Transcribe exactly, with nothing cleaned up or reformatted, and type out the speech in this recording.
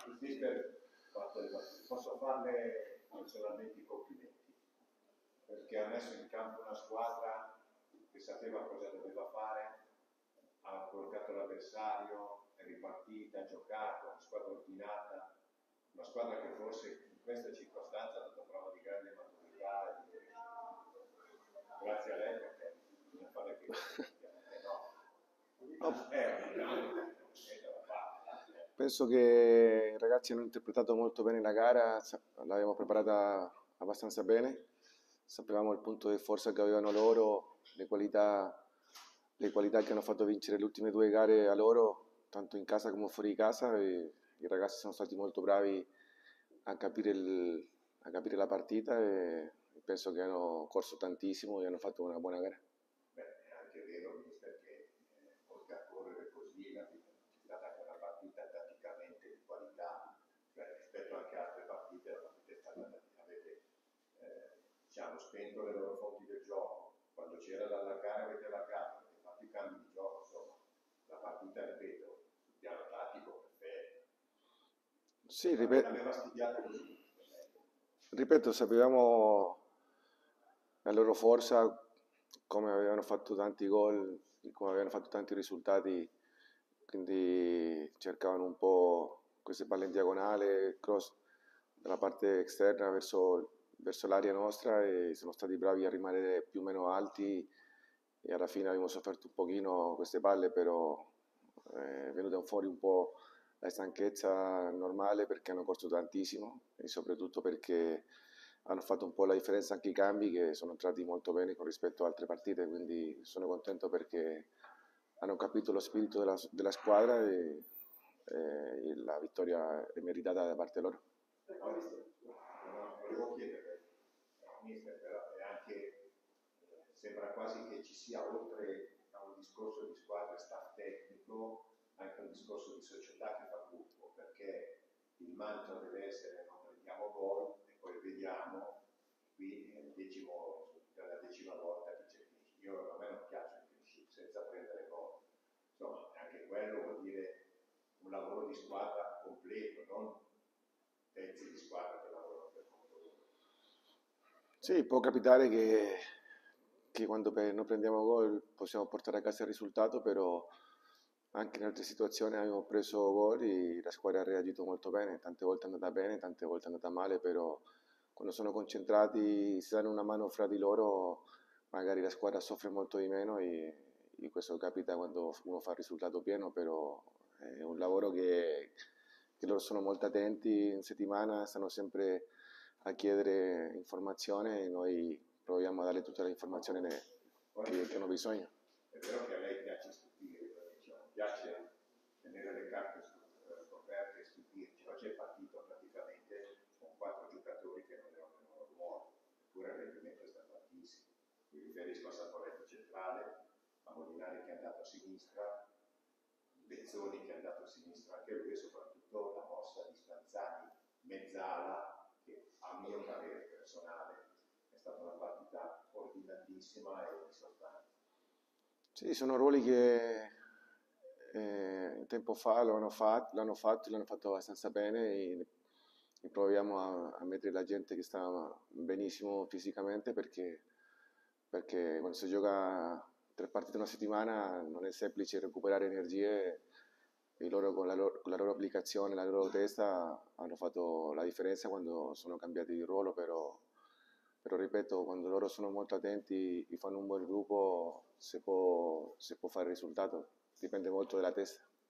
il mister posso farle personalmente i complimenti, perché ha messo in campo una squadra che sapeva cosa doveva fare, ha collocato l'avversario, è ripartita, ha giocato, una squadra ordinata, una squadra che forse in questa circostanza ha dato prova di grande maturità. E di... Grazie a lei, perché bisogna fare che no. No. Eh, no. Penso che i ragazzi hanno interpretato molto bene la gara, l'abbiamo preparata abbastanza bene, sapevamo il punto di forza che avevano loro, le qualità, le qualità che hanno fatto vincere le ultime due gare a loro, tanto in casa come fuori casa, e i ragazzi sono stati molto bravi a capire, il, a capire la partita e penso che hanno corso tantissimo e hanno fatto una buona gara. Beh, è anche vero, mister, che eh, oltre a correre così, la, c'è stata anche una partita tatticamente di qualità, cioè rispetto anche a altre partite, la partita è stata, avete eh, diciamo, spento le loro fonti del gioco, quando c'era da allargare avete allargato, avete fatto i cambi di gioco, insomma, la partita, ripeto, sul piano tattico perfetto. Sì, ripeto, l'aveva studiata così. ripeto, sapevamo la loro forza, come avevano fatto tanti gol, come avevano fatto tanti risultati, quindi cercavano un po' queste palle in diagonale, cross dalla parte esterna verso, verso l'area nostra, e sono stati bravi a rimanere più o meno alti, e alla fine abbiamo sofferto un pochino queste palle, però è venuta fuori un po' la stanchezza normale, perché hanno corso tantissimo e soprattutto perché hanno fatto un po' la differenza anche i cambi, che sono entrati molto bene con rispetto a altre partite, quindi sono contento perché hanno capito lo spirito della, della squadra, e, e la vittoria è meritata da parte loro. Volevo chiedere, mister, però è anche, sembra quasi che ci sia, oltre a un discorso di squadra e staff tecnico, anche un discorso di società che fa gruppo, perché il mantra deve essere non prendiamo gol e poi vediamo. Qui è il decimo, la decima volta che c'è finisce. Io, a me non piace il finisce senza prendere gol. Insomma, anche quello vuol dire un lavoro di squadra completo, non pezzi di squadra che lavorano per conto loro. Sì, può capitare che, che quando non prendiamo gol possiamo portare a casa il risultato, però anche in altre situazioni abbiamo preso gol e la squadra ha reagito molto bene, tante volte è andata bene, tante volte è andata male, però quando sono concentrati, si danno una mano fra di loro, magari la squadra soffre molto di meno, e, e questo capita quando uno fa il risultato pieno, però è un lavoro che, che loro sono molto attenti, in settimana stanno sempre a chiedere informazione e noi proviamo a dare tutta l'informazione che, che hanno bisogno. È vero che a lei piace stupire, diciamo, piace tenere le carte scoperte e stupirci. Oggi è partito praticamente con quattro giocatori che non erano nel loro ruolo, eppure il rendimento è stato altissimo. Mi riferisco a Saporetto centrale, a Molinari che è andato a sinistra, Bezzoni che è andato a sinistra anche lui, e soprattutto la mossa di Stanzani mezzala, che a mio parere personale è stata una partita ordinatissima e di sostanza. Sì, sono ruoli che eh, un tempo fa l'hanno fatto, l'hanno fatto, l'hanno fatto abbastanza bene, e, e proviamo a, a mettere la gente che sta benissimo fisicamente, perché, perché quando si gioca tre partite in una settimana non è semplice recuperare energie, e loro con la loro, con la loro applicazione, la loro testa hanno fatto la differenza quando sono cambiati di ruolo, però, però ripeto, quando loro sono molto attenti e fanno un buon gruppo, si può, si può fare il risultato, dipende molto dalla testa.